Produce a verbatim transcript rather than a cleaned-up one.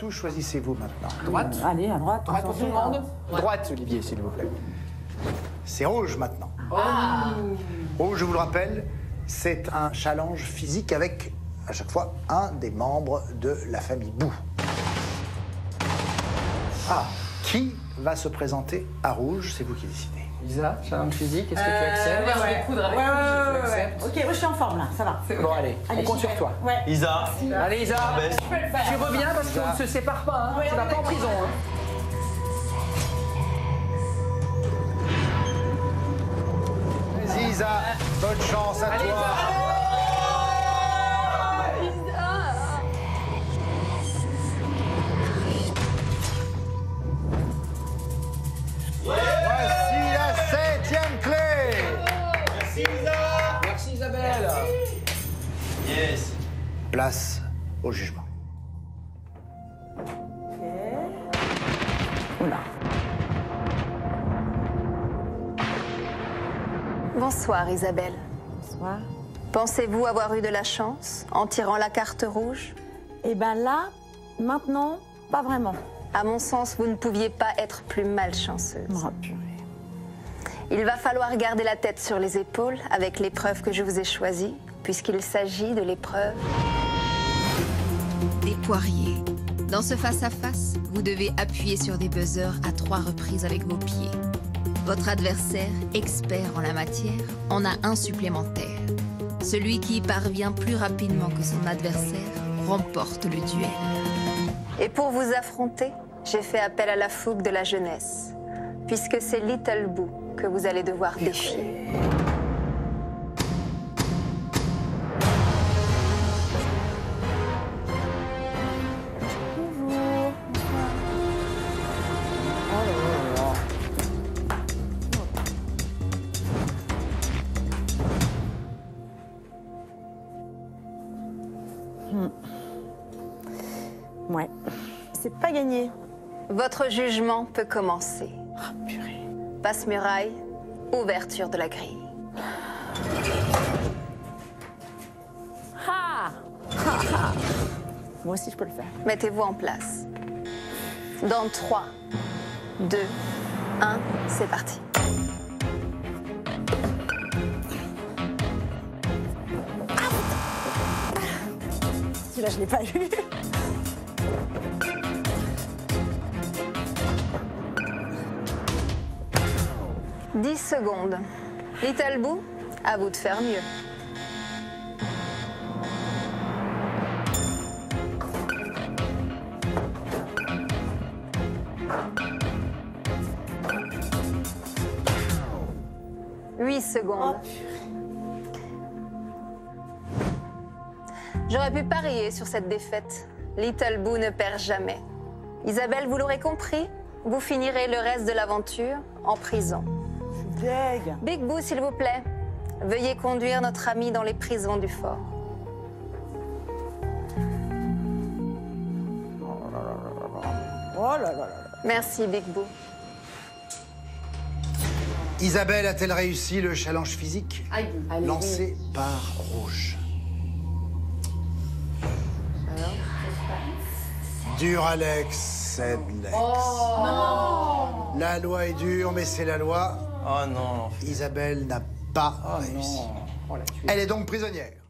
touche choisissez-vous maintenant? Droite. Euh, allez, à droite. Droite pour tout le monde. Ouais. Droite, Olivier, s'il vous plaît. C'est rouge maintenant. Ah. Rouge, je vous le rappelle, c'est un challenge physique avec, à chaque fois, un des membres de la famille Bou. Ah, qui va se présenter à rouge? C'est vous qui décidez. Lisa, challenge physique, est-ce que Euh, tu acceptes? ouais, Je ouais. vais coudre avec Ouais, vous, ouais, tu ouais, ouais. acceptes. Ok, moi je suis en forme là, ça va. Bon, allez, Allez, on compte j'y sur vais. toi. Ouais. Isa. Allez, Isa, Baisse. tu reviens parce qu'on ne se sépare pas, hein. Ouais, Tu vas on pas en est prison. d'accord. Hein. Vas-y, Isa, bonne chance à Allez, toi. Voici la septième clé. Merci Isa. Merci Isabelle. Yes. Place au jugement. Ok. Oula. Bonsoir Isabelle. Bonsoir. Pensez-vous avoir eu de la chance en tirant la carte rouge? Et ben là, maintenant, pas vraiment. À mon sens, vous ne pouviez pas être plus malchanceuse. Oh, purée. Il va falloir garder la tête sur les épaules avec l'épreuve que je vous ai choisie, puisqu'il s'agit de l'épreuve des poiriers. Dans ce face-à-face, vous devez appuyer sur des buzzers à trois reprises avec vos pieds. Votre adversaire, expert en la matière, en a un supplémentaire. Celui qui y parvient plus rapidement que son adversaire remporte le duel. Et pour vous affronter, j'ai fait appel à la fougue de la jeunesse, puisque c'est Little Boo que vous allez devoir défier. Ouais. C'est pas gagné. Votre jugement peut commencer. Ah, purée. Passe-muraille, ouverture de la grille. Ha! Ha, ha. Moi aussi, je peux le faire. Mettez-vous en place. Dans trois, deux, un, c'est parti. Celui-là, je l'ai pas eu. dix secondes. Little Boo, à vous de faire mieux. huit secondes. J'aurais pu parier sur cette défaite. Little Boo ne perd jamais. Isabelle, vous l'aurez compris, vous finirez le reste de l'aventure en prison. Deg. Big Boo, s'il vous plaît, veuillez conduire notre ami dans les prisons du fort. Oh là là là là. Merci, Big Boo. Isabelle a-t-elle réussi le challenge physique Allez, lancé par Rouge? Dur, Alex, c'est Lex. Oh. La loi est dure, mais c'est la loi. Oh non. Isabelle n'a pas réussi. Oh, la tuerie. Elle est donc prisonnière.